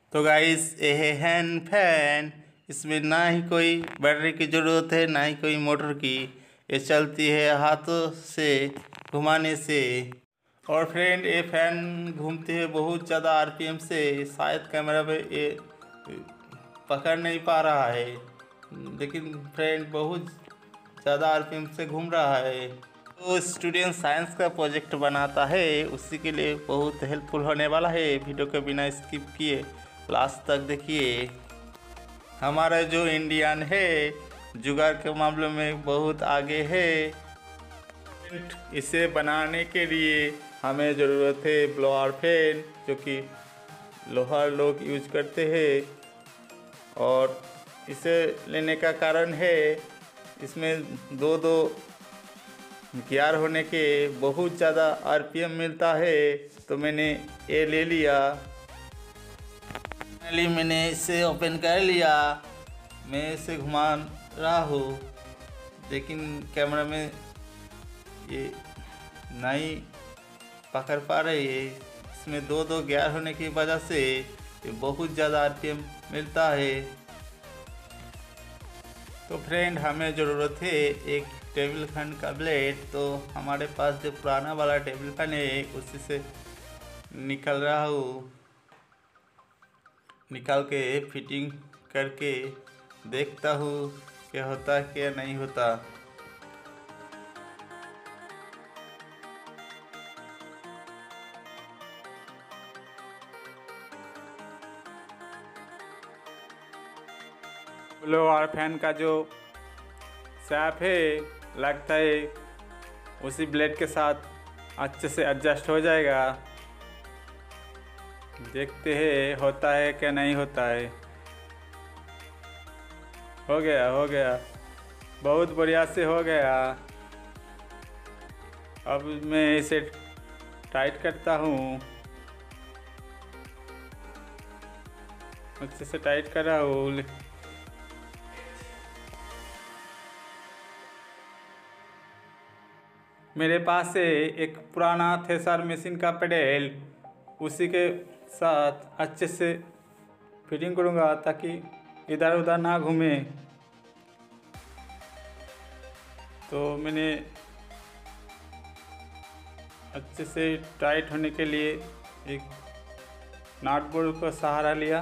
तो गाइस ये है हैंड फैन। इसमें ना ही कोई बैटरी की ज़रूरत है ना ही कोई मोटर की। ये चलती है हाथों से घुमाने से। और फ्रेंड ये फैन घूमते हैं बहुत ज़्यादा आरपीएम से। शायद कैमरा पे ये पकड़ नहीं पा रहा है, लेकिन फ्रेंड बहुत ज़्यादा आरपीएम से घूम रहा है। तो स्टूडेंट साइंस का प्रोजेक्ट बनाता है, उसी के लिए बहुत हेल्पफुल होने वाला है। वीडियो के बिना स्किप किए लास्ट तक देखिए। हमारा जो इंडियन है जुगाड़ के मामले में बहुत आगे है। इसे बनाने के लिए हमें ज़रूरत है ब्लोअर फैन, जो कि लोहा लोग यूज करते हैं। और इसे लेने का कारण है इसमें दो गियर होने के बहुत ज़्यादा आरपीएम मिलता है, तो मैंने ये ले लिया। फाइनली मैंने इसे ओपन कर लिया। मैं इसे घुमा रहा हूँ, लेकिन कैमरा में ये नहीं पकड़ पा रही है। इसमें दो गियर होने की वजह से ये बहुत ज़्यादा आरपीएम मिलता है। तो फ्रेंड हमें ज़रूरत है एक टेबल फैन का ब्लेड। तो हमारे पास जो पुराना वाला टेबल फैन है उसी से निकल रहा हूँ। निकाल के फिटिंग करके देखता हूँ क्या होता क्या नहीं होता। ब्लोअर फैन का जो शाफ्ट है लगता है उसी ब्लेड के साथ अच्छे से एडजस्ट हो जाएगा। देखते हैं होता है क्या नहीं होता है। हो गया, बहुत बढ़िया से हो गया। अब मैं इसे टाइट करता हूँ, अच्छे से टाइट कर रहा हूँ। मेरे पास से एक पुराना थ्रेशर मशीन का पेडल, उसी के साथ अच्छे से फिटिंग करूँगा ताकि इधर उधर ना घूमे। तो मैंने अच्छे से टाइट होने के लिए एक नट बोल्ट का सहारा लिया।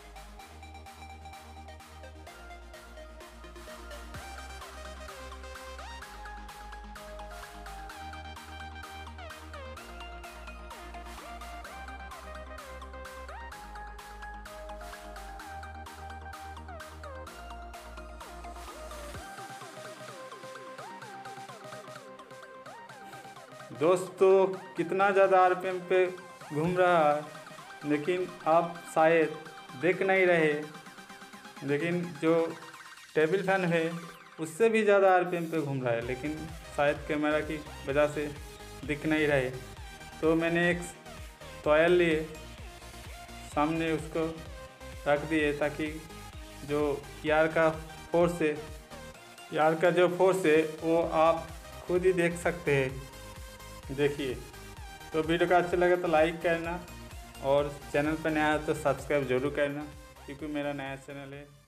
दोस्तों कितना ज़्यादा आरपीएम पे घूम रहा है, लेकिन आप शायद देख नहीं रहे। लेकिन जो टेबल फैन है उससे भी ज़्यादा आरपीएम पे घूम रहा है, लेकिन शायद कैमरा की वजह से दिख नहीं रहे। तो मैंने एक टॉयल लिए, सामने उसको रख दिए ताकि जो यार का फोर्स है, यार का जो फोर्स है वो आप खुद ही देख सकते हैं। देखिए। तो वीडियो का अच्छा लगे तो लाइक करना, और चैनल पर नया है तो सब्सक्राइब जरूर करना, क्योंकि मेरा नया चैनल है।